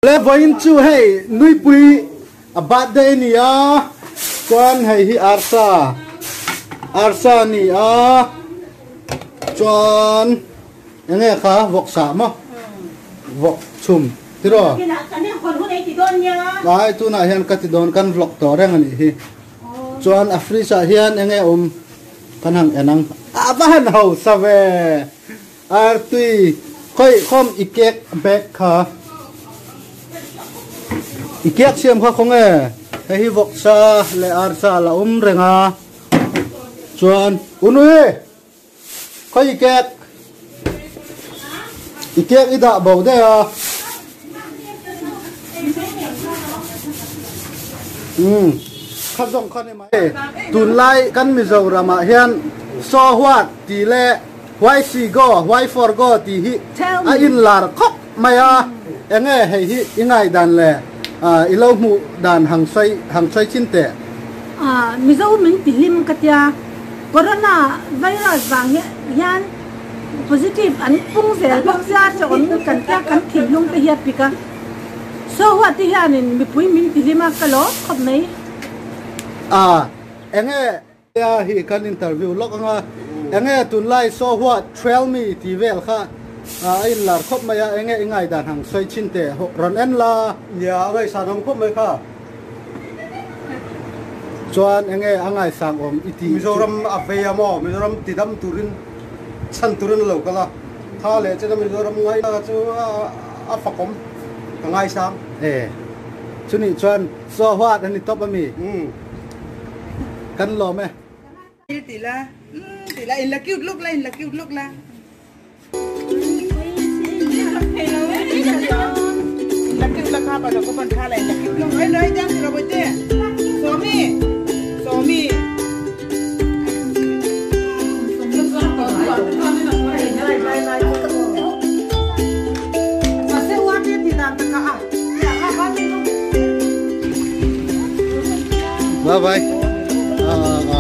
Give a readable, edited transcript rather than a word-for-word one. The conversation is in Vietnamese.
le voin chu hey nui pui a birthday ni a chuan hei hi arsa ni a chuan enge kha vok sa mo vok chum tiro ai tu na hian katidon kan vlog to reng ani hi chuan afrisa hian enge kan hang enang aban ho save artui khoi khom ikek bek kha ikek siam kha khong e hei vok sa le arsa la renga chuan unui khoi ikek ida bau de a khát dòng khăn em ấy tuần lai căn Mizoram hian so hoạt tỷ lệ why si go why for go tỷ hi in lar khóc maya anh nghe hay hi ingai đàn lệ ilo mu đàn hàng xoay chín tệ Mizo mình tỷ lim katia corona virus vàng hian positive anh phung zel bóc ra cho ông cần ta cần thìm lung tới hiệp pika so hoạt thì hian mình pui mình tỷ lim kalo khóc mấy anh nghe hi kan interview lok anh nghe tuần lai so what trail me ti vel kha in lar khop maya anh nghe ingai dan hang soi chin te ron en la ya ngai sa dong khop mai kha chuan anh nghe angai sang om iti Mizoram aveya mo Mizoram tidam turin chan turin lo kala tha le che Mizoram ngai na chu a fakom ngai sang chuni chuan so what ani top ami kan lo me tila in la cute look la la cute la kha pa ko ban kha la cute look ai noi jang ro bote so mi bye bye